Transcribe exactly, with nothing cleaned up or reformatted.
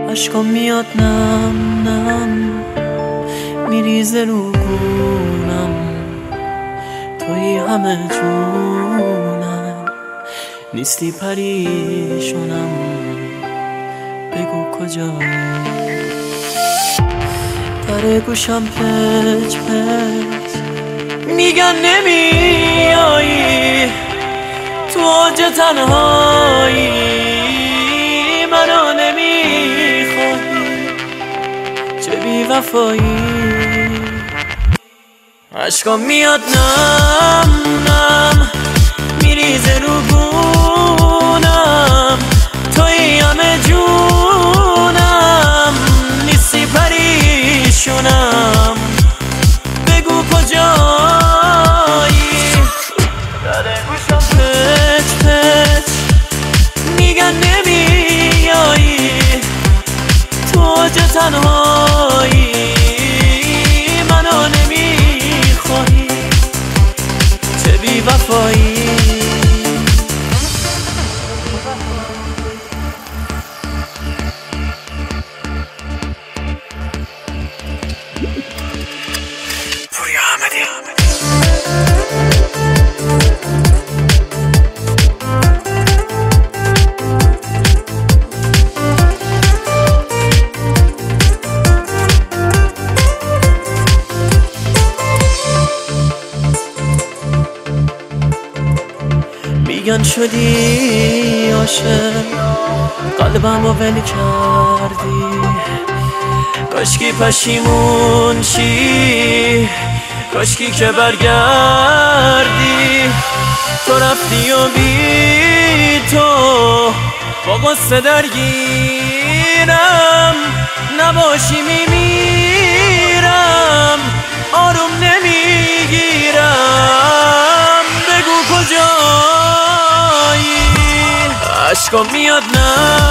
عشقم میاد نم نم میریزه رو گونم، توی همه جونم، نیستی پریشونم، بگو کجایی. در گوشم پچ پچ میگن نمیایی، تو اوج تنهایی منو نمیخوای، چه بی وفایی. عشقم میاد نم نم میریزه رو گونم، توی همه جونم، نیستی پریشونم، بگو کجایی. در گوشم پچ پچ میگن نمیایی، تو اوج تنهایی منو نمیخوای، چه بی وفایی. پوریا احمدی میگن شدی عاشق، قلبم رو ول کردی، کاشکی پشیمون شی، کاشکی که برگردی. تو رفتی و بی تو با قصه درگیرم، نباشی میمیرم، آروم نمیگیرم، بگو کجایی. عشقم میاد نه